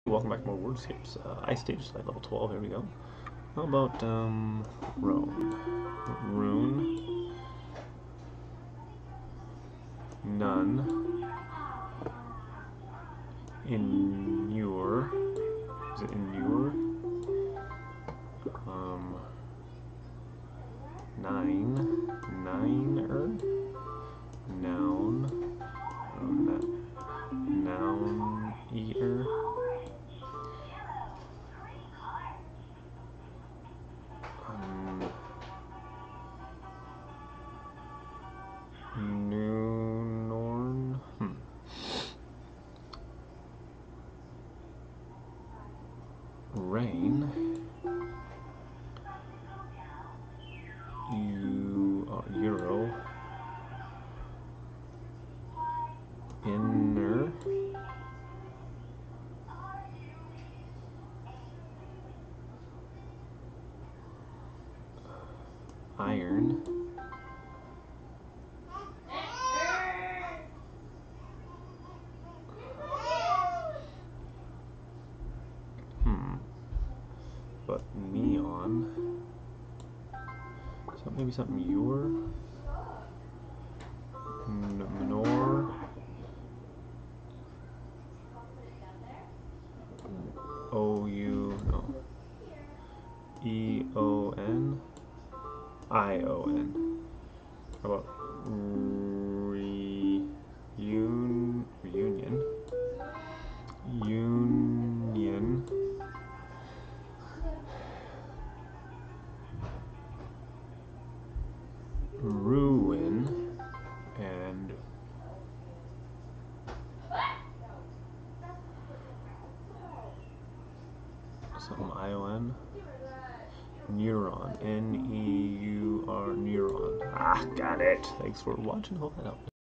Welcome back to more Wordscapes. Ice Stage, like level 12, here we go. How about, Roan? Rune. None. Inure. Is it inure? Nine. Niner. Noun. Noun eater. Noonorn. Rain. Euro. Inner. Iron. But neon. So maybe something your. Menor. O-U, no. E-O-N. I-O-N. How about reunion? Union. Ruin. And something I-O-N. Neuron. N-E-U-R. Neuron. Ah, got it. Thanks for watching. Hold that up.